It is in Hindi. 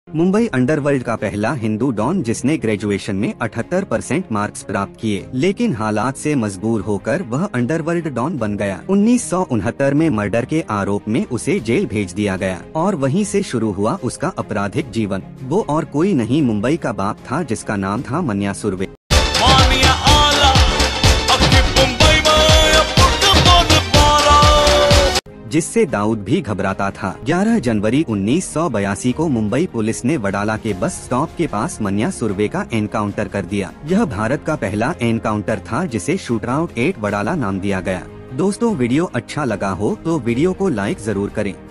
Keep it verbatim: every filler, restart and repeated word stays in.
मुंबई अंडरवर्ल्ड का पहला हिंदू डॉन जिसने ग्रेजुएशन में अठहत्तर परसेंट मार्क्स प्राप्त किए, लेकिन हालात से मजबूर होकर वह अंडरवर्ल्ड डॉन बन गया। उन्नीस सौ उनहत्तर में मर्डर के आरोप में उसे जेल भेज दिया गया और वहीं से शुरू हुआ उसका आपराधिक जीवन। वो और कोई नहीं, मुंबई का बाप था जिसका नाम था मन्या सुर्वे। जिससे दाऊद भी घबराता था। ग्यारह जनवरी उन्नीस सौ बयासी को मुंबई पुलिस ने वडाला के बस स्टॉप के पास मन्या सुर्वे का एनकाउंटर कर दिया। यह भारत का पहला एनकाउंटर था जिसे शूटआउट एट वडाला नाम दिया गया। दोस्तों, वीडियो अच्छा लगा हो तो वीडियो को लाइक जरूर करें।